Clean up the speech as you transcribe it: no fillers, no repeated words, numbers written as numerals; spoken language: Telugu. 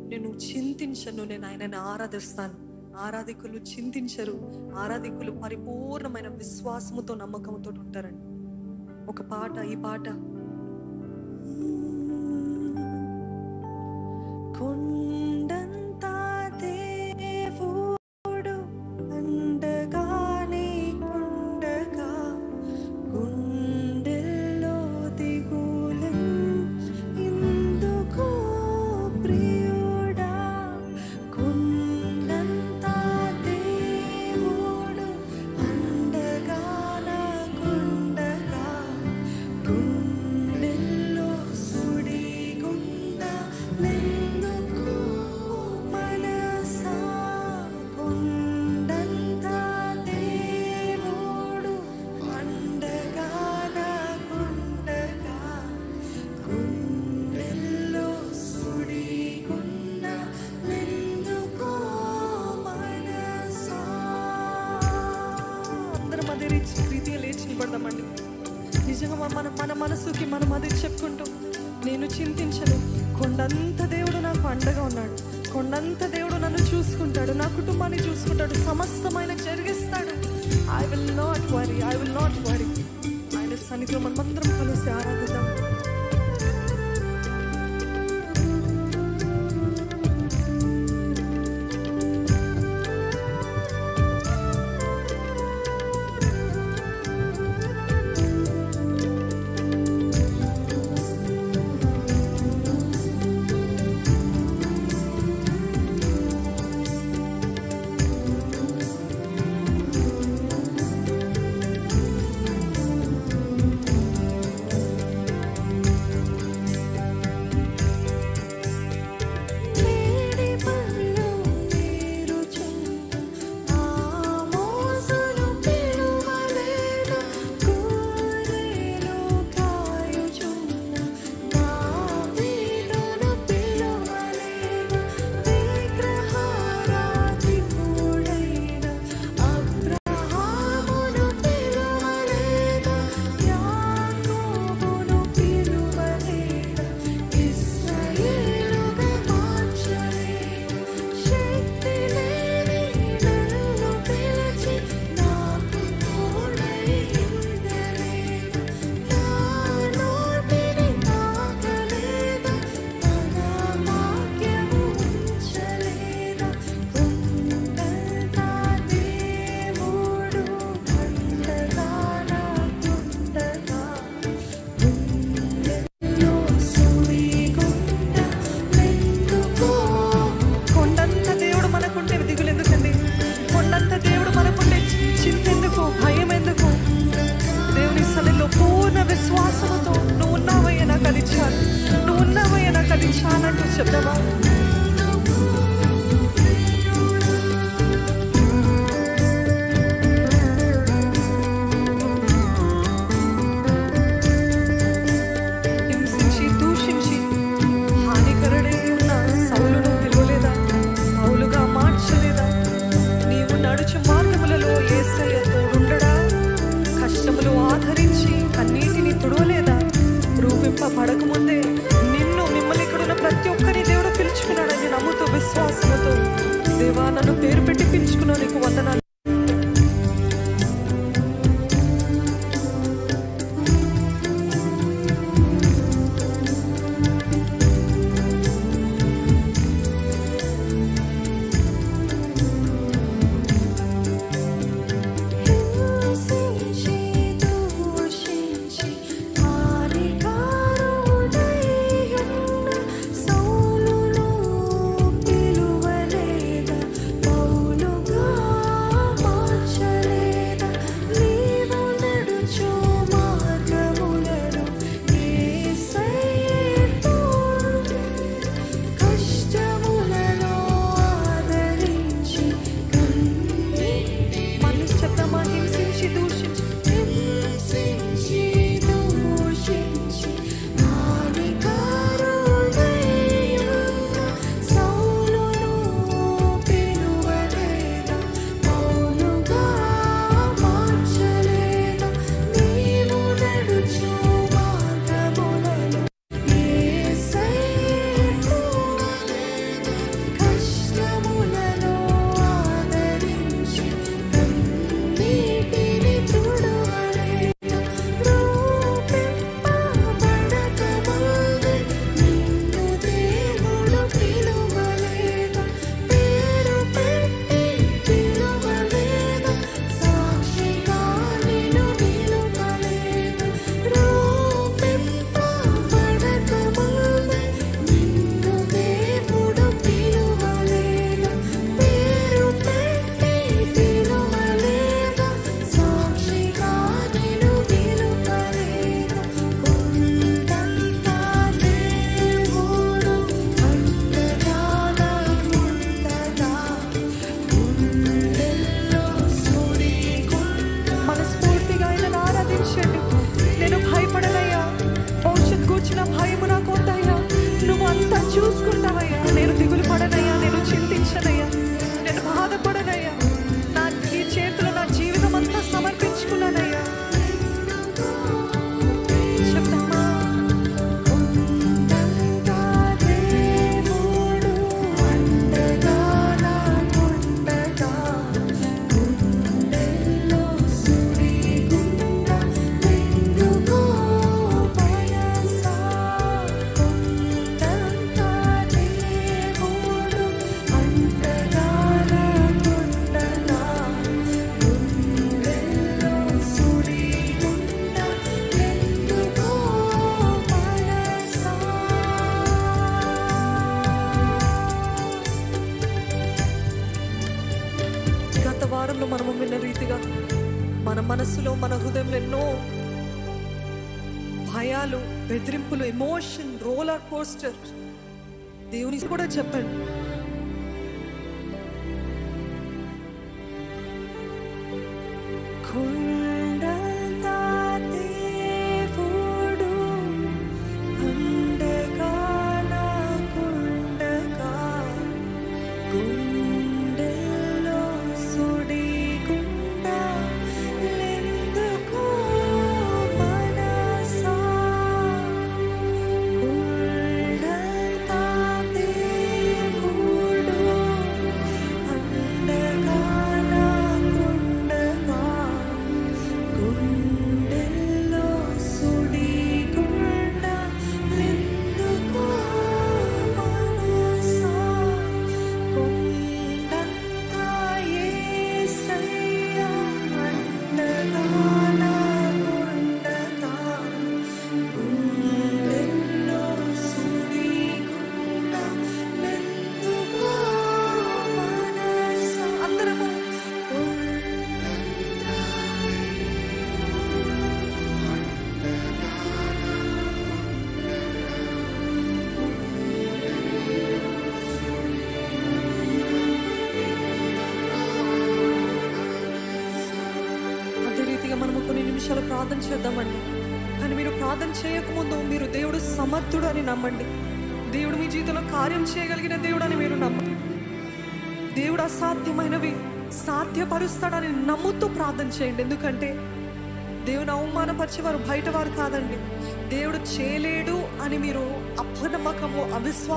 నేను చింతించను, నేను ఆయనని ఆరాధిస్తాను. ఆరాధికులు చింతించరు, ఆరాధికులు పరిపూర్ణమైన విశ్వాసముతో నమ్మకంతో ఉంటారండి. ఒక పాట, ఈ పాట కొండంత దేవుడు అండగా నీకుండగా గుండెల్లో దిగులెన్ ఇందుకో ప్రియుడా. కొండంత దేవుడు అండగా నాకుండగా గుండెల్లో సుడిగుండా లెందుకో మనసా. కొండంత దేవుడు అండగా నాకుండగా గుండెల్లో సుడిగుండా లెందుకో మనసా. అందరం అదే రీతిగా లేచి నిలబడదామండి. నిజంగా మన మనసుకి మనం అదే చెప్పుకుంటూ, నేను చింతించను, కొండంత దేవుడు నాకు అండగా ఉన్నాడు, కొండంత దేవుడు నన్ను చూసుకుంటాడు, నా కుటుంబాన్ని చూసుకుంటాడు, సమస్తమైన జరిగిస్తాడు. I will not worry, I will not worry. ఆయన సన్నిధిలో మనమందరం కలిసి ఆరాధిద్దాం. విశ్వాసముతో నువ్వు ఉన్నావయ్యా నాకు అది చాలు, నువ్వు ఉన్నావయ్యా నాకు అది చాలంటూ చెప్దామా? హింసించి దూషించి హానికరుడై ఉన్న సౌలును పిలువలేదా? పౌలుగా మార్చలేదా? నీవు నడుచు మార్గములలో యేసయ్య తోడుండడా? కష్టములు ఆదరించి కన్నీటిని తుడవలేదా? రూపింపబడకముందే మిమ్మల్ని ఇక్కడున్న ప్రతి ఒక్కరి దేవుడు పిలుచుకున్నాడని నమ్ముతూ విశ్వాసముతో, దేవా నన్ను పేరు పెట్టి పిలుచుకున్నావు, నీకు వందనాలు. సౌలును పిలువలేదా? పౌలుగా వారంలో మనము విన్న రీతిగా మన మనస్సులో మన హృదయంలో ఎన్నో భయాలు, బెదిరింపులు, ఎమోషన్, రోలర్ కోస్టర్. దేవునికి కూడా చెప్పండి, మనము కొన్ని నిమిషాలు ప్రార్థన చేద్దామండి. కానీ మీరు ప్రార్థన చేయకముందు మీరు దేవుడు సమర్థుడు అని నమ్మండి. దేవుడు మీ జీవితంలో కార్యం చేయగలిగిన దేవుడు అని మీరు నమ్మండి. దేవుడు అసాధ్యమైనవి సాధ్యపరుస్తాడని నమ్ముతూ ప్రార్థన చేయండి. ఎందుకంటే దేవుని అవమానపరిచేవారు బయట వారు కాదండి. దేవుడు చేయలేడు అని మీరు అపనమ్మకము, అవిశ్వాసం